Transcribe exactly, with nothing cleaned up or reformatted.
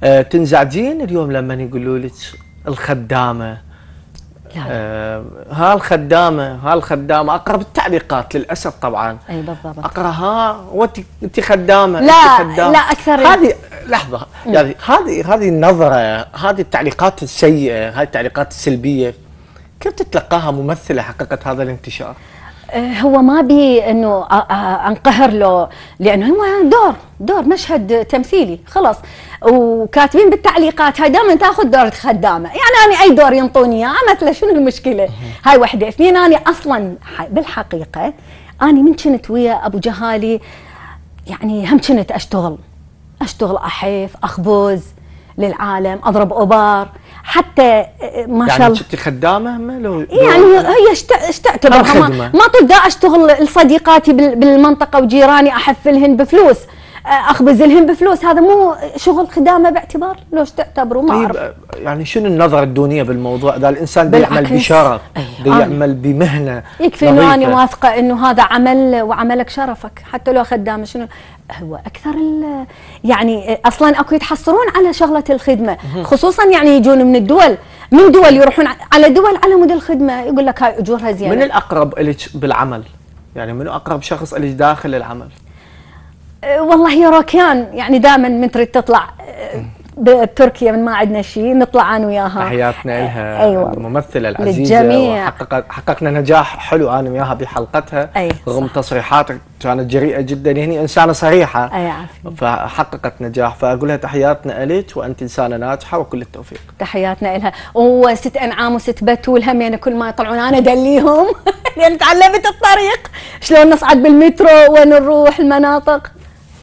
آه تنزعجين اليوم لما يقولوا لك الخدامه؟ آه ها الخدامه ها الخدامه اقرا بالتعليقات للاسف طبعا. اي بالضبط. اقرا ها وانت انت خدامه. لا انت خدامة. لا اكثر. هذه لحظه يعني هذه هذه النظره، هذه التعليقات السيئه، هذه التعليقات السلبيه كيف تتلقاها ممثله حققت هذا الانتشار؟ هو ما بي انه انقهر له، لانه هو دور دور مشهد تمثيلي خلاص، وكاتبين بالتعليقات هاي دائما تاخذ دور خدامه، يعني انا اي دور ينطوني اياه مثله شنو المشكله؟ هاي وحده. اثنين، انا اصلا بالحقيقه انا من كنت ويا ابو جهالي يعني هم كنت اشتغل اشتغل احيف اخبز للعالم، اضرب ابار حتى ما شاء الله. يعني كنتي خدامه هم لو يعني هي اشتعتبرها ما, ما طول دا اشتغل لصديقاتي بالمنطقه وجيراني احفلهن بفلوس، اخبز لهم بفلوس، هذا مو شغل خدامه باعتبار لو ايش تعتبروا؟ ما اعرف. طيب يعني شنو النظره الدونيه بالموضوع؟ اذا الانسان بده يعمل بشرف، بده يعمل بمهنه يكفي انه انا واثقه انه هذا عمل وعملك شرفك حتى لو خدامه. شنو هو اكثر يعني اصلا اكو يتحصرون على شغله الخدمه، خصوصا يعني يجون من الدول من دول يروحون على دول على مود الخدمه، يقول لك هاي اجورها زينه. من الاقرب لك بالعمل؟ يعني من اقرب شخص لك داخل العمل؟ والله يا روكيان، يعني دائما من تريد تطلع بتركيا من ما عندنا شيء نطلع انا وياها. تحياتنا لها. أيوة. الممثله العزيزه للجميع. وحققت حققنا نجاح حلو انا وياها بحلقتها. أيوة. رغم تصريحاتك كانت جريئه جدا، يعني انسانه صريحه. اي عافية. فحققت نجاح، فاقول لها تحياتنا لك وانت انسانه ناجحه وكل التوفيق. تحياتنا لها. وست انعام وست بتول همين كل ما يطلعون انا ادليهم لان تعلمت الطريق شلون نصعد بالمترو وين نروح المناطق.